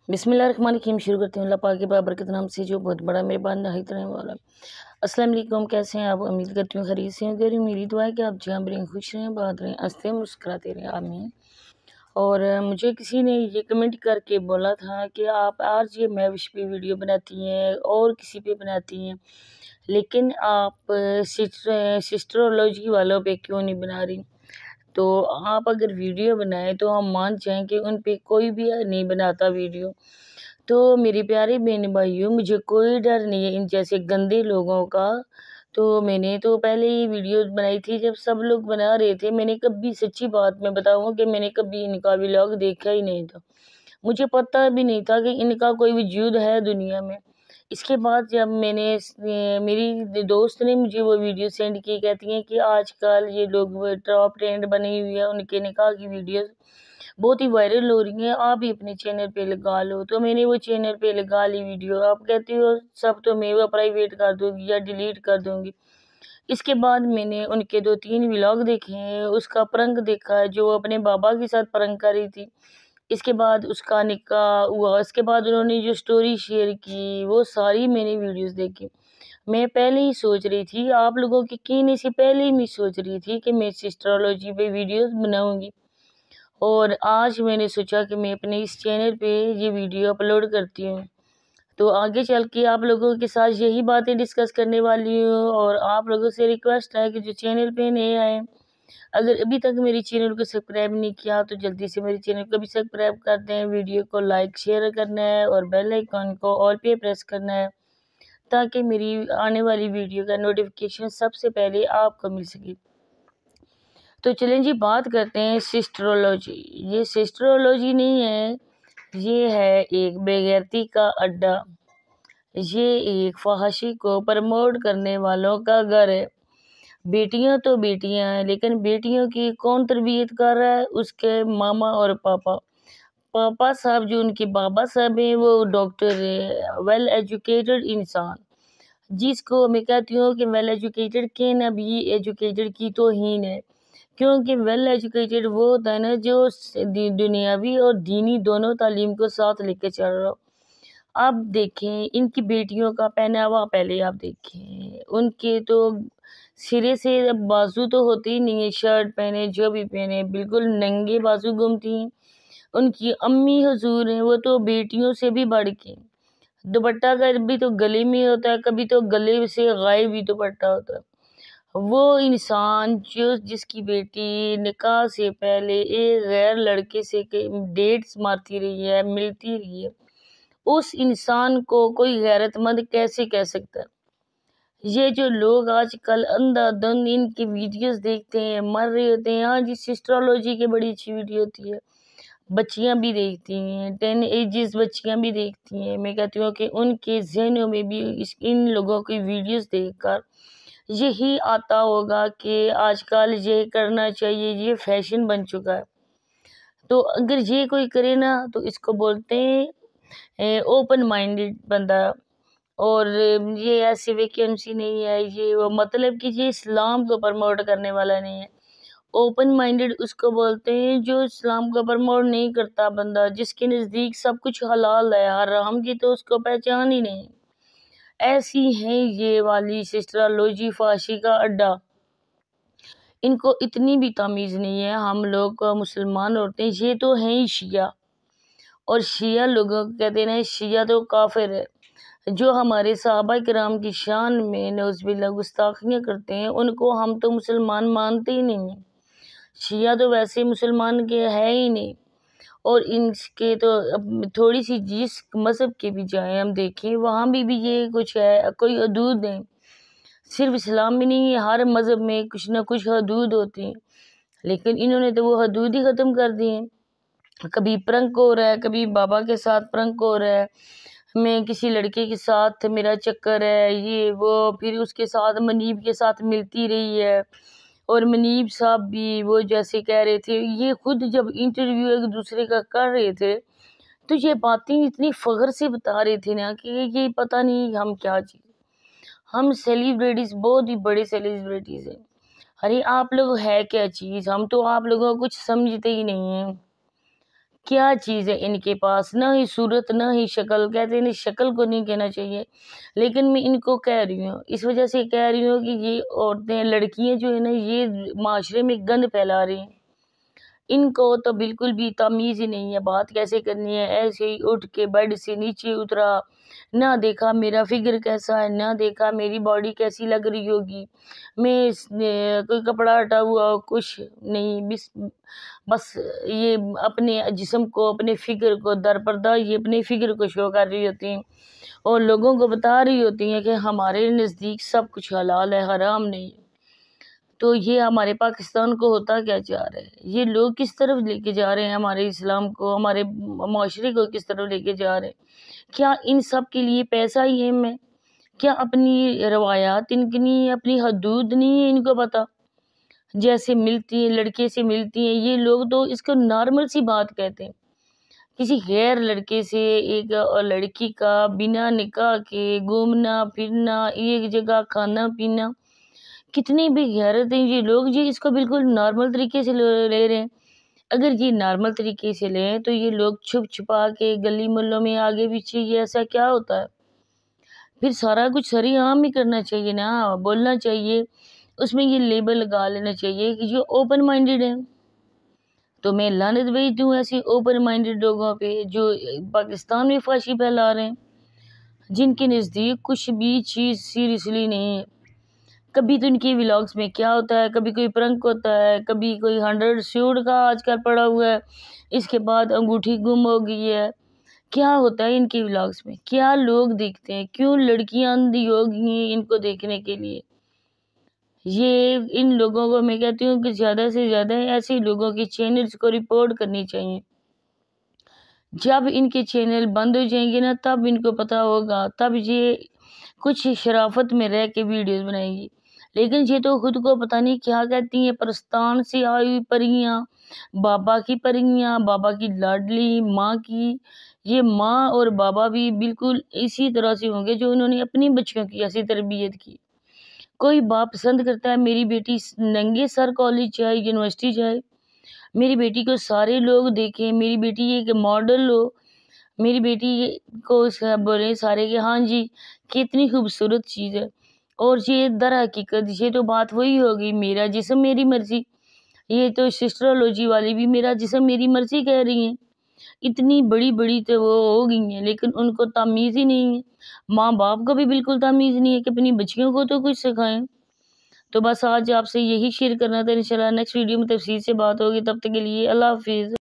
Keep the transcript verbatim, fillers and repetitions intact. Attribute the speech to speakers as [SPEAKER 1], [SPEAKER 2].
[SPEAKER 1] बिस्मिल्लाहिर्रहमानिर्रहीम। शुरू करती हूँ अल्लाह पाक के बाबरकत नाम से जो बहुत बड़ा मेहरबान नहायत रहने वाला। अस्सलाम वालेकुम, कैसे हैं आप? उम्मीद करती हूँ खैरियत से होंगे। मेरी दुआ है कि आप जहाँ भी रहें खुश रहें, बात रहें, हंसते मुस्कुराते रहें, आमीन। और अ, मुझे किसी ने ये कमेंट करके बोला था कि आप आज ये महविश पे वीडियो बनाती हैं और किसी पे बनाती हैं, लेकिन आप सिस्टर सिस्टरोलॉजी वालों पे क्यों नहीं बना रही? तो आप अगर वीडियो बनाएं तो हम मान जाएं कि उन पे कोई भी नहीं बनाता वीडियो। तो मेरे प्यारे बहन भाइयों, मुझे कोई डर नहीं है इन जैसे गंदे लोगों का। तो मैंने तो पहले ही वीडियो बनाई थी जब सब लोग बना रहे थे। मैंने कभी, सच्ची बात मैं बताऊँ कि मैंने कभी इनका व्लॉग देखा ही नहीं था। मुझे पता भी नहीं था कि इनका कोई वजूद है दुनिया में। इसके बाद जब मैंने मेरी दोस्त ने मुझे वो वीडियो सेंड की, कहती हैं कि आजकल ये लोग टॉप ट्रेंड बनी हुई है, उनके निकाह की वीडियोस बहुत ही वायरल हो रही हैं, आप भी अपने चैनल पे लगा लो। तो मैंने वो चैनल पे लगा ली वीडियो। आप कहती हो सब तो मैं वो प्राइवेट कर दूंगी या डिलीट कर दूंगी। इसके बाद मैंने उनके दो तीन व्लॉग देखे हैं, उसका प्रंक देखा है जो वो अपने बाबा के साथ प्रंक कर रही थी। इसके बाद उसका निकाह हुआ, इसके बाद उन्होंने जो स्टोरी शेयर की वो सारी मैंने वीडियोस देखी। मैं पहले ही सोच रही थी, आप लोगों के कहने से पहले ही मैं सोच रही थी कि मैं सिस्टरोलॉजी पे वीडियोस बनाऊंगी। और आज मैंने सोचा कि मैं अपने इस चैनल पे ये वीडियो अपलोड करती हूँ। तो आगे चल के आप लोगों के साथ यही बातें डिस्कस करने वाली हूँ। और आप लोगों से रिक्वेस्ट है कि जो चैनल पे नए आए, अगर अभी तक मेरे चैनल को सब्सक्राइब नहीं किया तो जल्दी से मेरे चैनल को भी सब्सक्राइब कर दें, वीडियो को लाइक शेयर करना है और बेल आइकन को ऑल पे प्रेस करना है ताकि मेरी आने वाली वीडियो का नोटिफिकेशन सबसे पहले आपको मिल सके। तो चलें जी, बात करते हैं सिस्टरोलॉजी। ये सिस्टरोलॉजी नहीं है, ये है एक बेगैरती का अड्डा। ये एक फहाशी को प्रमोट करने वालों का घर है। बेटियां तो बेटियां हैं, लेकिन बेटियों की कौन तरबियत कर रहा है? उसके मामा और पापा। पापा साहब जो उनके बाबा साहब हैं वो डॉक्टर है, वेल एजुकेटेड इंसान, जिसको मैं कहती हूँ कि वेल एजुकेटेड के ना भी एजुकेटेड की तो हीन है। क्योंकि वेल एजुकेटेड वो होता है ना जो दुनियावी और दीनी दोनों तालीम को साथ लेके चल रहा हो। आप देखें इनकी बेटियों का पहनावा, पहले आप देखें उनके तो सिरे से बाजू तो होते ही नहीं है, शर्ट पहने जो भी पहने बिल्कुल नंगे बाजू घूमती हैं। उनकी अम्मी हुजूर हैं वो तो बेटियों से भी बढ़ के, दुपट्टा का भी तो गले में होता है, कभी तो गले से गायब भी दुपट्टा होता है। वो इंसान जो जिसकी बेटी निकाह से पहले एक गैर लड़के से डेट्स मारती रही है, मिलती रही है, उस इंसान को कोई गैरतमंद कैसे कह सकता है? ये जो लोग आजकल अंधाधुंध इनकी वीडियोस देखते हैं, मर रहे होते हैं। हाँ जी, सिस्ट्रोलॉजी की बड़ी अच्छी वीडियो होती है, बच्चियां भी देखती हैं, टेन एजेस बच्चियां भी देखती हैं। मैं कहती हूँ कि उनके जहनों में भी इस इन लोगों की वीडियोस देखकर यही आता होगा कि आजकल ये करना चाहिए, ये फैशन बन चुका है। तो अगर ये कोई करे ना तो इसको बोलते हैं ओपन माइंडेड बंदा। और ये ऐसी वैकेंसी नहीं है, ये वो मतलब कि ये इस्लाम को प्रमोट करने वाला नहीं है। ओपन माइंडेड उसको बोलते हैं जो इस्लाम को प्रमोट नहीं करता बंदा, जिसके नज़दीक सब कुछ हलाल है, हराम की तो उसको पहचान ही नहीं। ऐसी है ये वाली सिस्टरोलॉजी फाशी का अड्डा। इनको इतनी भी तमीज़ नहीं है। हम लोग मुसलमान औरतें ये तो हैं ही शिया, और शिया लोगों को कहते हैं शिया तो काफिर है। जो हमारे सहाबा किराम की शान में नौज़बिल्लाह गुस्ताखियाँ करते हैं उनको हम तो मुसलमान मानते ही नहीं हैं। शिया तो वैसे मुसलमान के है ही नहीं। और इनके तो अब थोड़ी सी जिस मज़हब के भी जाएं हम देखें वहाँ भी भी ये कुछ है, कोई हदूद नहीं। सिर्फ इस्लाम में नहीं है, हर मज़हब में कुछ ना कुछ हदूद होती हैं, लेकिन इन्होंने तो वो हदूद ही ख़त्म कर दी हैं। कभी प्रंक हो रहा है, कभी बाबा के साथ प्रंक हो रहा है, मैं किसी लड़के के साथ मेरा चक्कर है, ये वो, फिर उसके साथ मनीब के साथ मिलती रही है। और मनीब साहब भी वो जैसे कह रहे थे, ये खुद जब इंटरव्यू एक दूसरे का कर रहे थे तो ये बातें इतनी फ़ख्र से बता रहे थे ना कि ये पता नहीं हम क्या चीज़, हम सेलिब्रिटीज़ बहुत ही बड़े सेलिब्रिटीज़ हैं। अरे आप लोग है क्या चीज़? हम तो आप लोगों को कुछ समझते ही नहीं हैं। क्या चीज़ है इनके पास, ना ही सूरत ना ही शक्ल। कहते हैं शक्ल को नहीं कहना चाहिए, लेकिन मैं इनको कह रही हूँ, इस वजह से कह रही हूँ कि ये औरतें, लड़कियाँ जो है ना, ये माशरे में गंद फैला रही हैं। इनको तो बिल्कुल भी तमीज़ ही नहीं है, बात कैसे करनी है। ऐसे ही उठ के बेड से नीचे उतरा, ना देखा मेरा फिगर कैसा है, ना देखा मेरी बॉडी कैसी लग रही होगी, मैं कोई कपड़ा हटा हुआ कुछ नहीं, बिस बस ये अपने जिस्म को, अपने फिगर को दरपर्दा ये अपने फिगर को शो कर रही होती हैं और लोगों को बता रही होती हैं कि हमारे नज़दीक सब कुछ हलाल है, हराम नहीं। तो ये हमारे पाकिस्तान को होता क्या जा रहा है, ये लोग किस तरफ लेके जा रहे हैं, हमारे इस्लाम को, हमारे माशरे को किस तरफ लेके जा रहे हैं। क्या इन सब के लिए पैसा ही अहम है? क्या अपनी रवायात इनकी नहीं है, अपनी हदूद नहीं है इनको पता? जैसे मिलती है लड़के से मिलती हैं ये लोग, तो इसको नॉर्मल सी बात कहते हैं। किसी गैर लड़के से एक लड़की का बिना निकाह के घूमना फिरना, एक जगह खाना पीना, कितनी भी गैरत हैं ये लोग जी, इसको बिल्कुल नॉर्मल तरीके से ले रहे हैं। अगर ये नॉर्मल तरीके से लें तो ये लोग छुप छुपा के गली मोहल्लों में आगे पीछे, ये ऐसा क्या होता है? फिर सारा कुछ सरेआम ही करना चाहिए ना, बोलना चाहिए, उसमें ये लेबल लगा लेना चाहिए कि जो ओपन माइंडेड है। तो मैं लानत भेजती हूँ ऐसे ओपन माइंडेड लोगों पे जो पाकिस्तान में फाशी फैला रहे हैं, जिनके नज़दीक कुछ भी चीज़ सीरियसली नहीं है। कभी तो इनके व्लॉग्स में क्या होता है, कभी कोई प्रंक होता है, कभी कोई हंड्रेड सूट का आजकल पड़ा हुआ है, इसके बाद अंगूठी गुम हो गई है। क्या होता है इनके व्लॉग्स में, क्या लोग देखते हैं, क्यों लड़कियां अंधी हो गई हैं इनको देखने के लिए। ये इन लोगों को मैं कहती हूँ कि ज़्यादा से ज़्यादा ऐसे लोगों के चैनल्स को रिपोर्ट करनी चाहिए। जब इनके चैनल बंद हो जाएंगे ना, तब इनको पता होगा, तब ये कुछ शराफत में रह के वीडियोस बनाएंगी। लेकिन ये तो खुद को पता नहीं क्या कहती हैं, परस्तान से आई हुई परियां, बाबा की परियां, बाबा की लाडली माँ की। ये माँ और बाबा भी बिल्कुल इसी तरह से होंगे जो उन्होंने अपनी बच्चियों की ऐसी तरबियत की। कोई बाप पसंद करता है मेरी बेटी नंगे सर कॉलेज जाए, यूनिवर्सिटी जाए, मेरी बेटी को सारे लोग देखें, मेरी बेटी एक मॉडल हो, मेरी बेटी को बोले सारे कि हाँ जी कितनी खूबसूरत चीज़ है। और ये दर हकीकत ये तो बात वही होगी, मेरा जिस्म मेरी मर्जी। ये तो सिस्ट्रोलॉजी वाली भी मेरा जिस्म मेरी मर्जी कह रही हैं। इतनी बड़ी बड़ी तो वो हो गई हैं, लेकिन उनको तमीज़ ही नहीं है। माँ बाप को भी बिल्कुल तमीज़ नहीं है कि अपनी बच्चियों को तो कुछ सिखाएं। तो बस आज आपसे यही शेयर करना था। इंशाल्लाह नेक्स्ट वीडियो में तफसील से बात होगी, तब तक के लिए अल्लाह हाफिज़।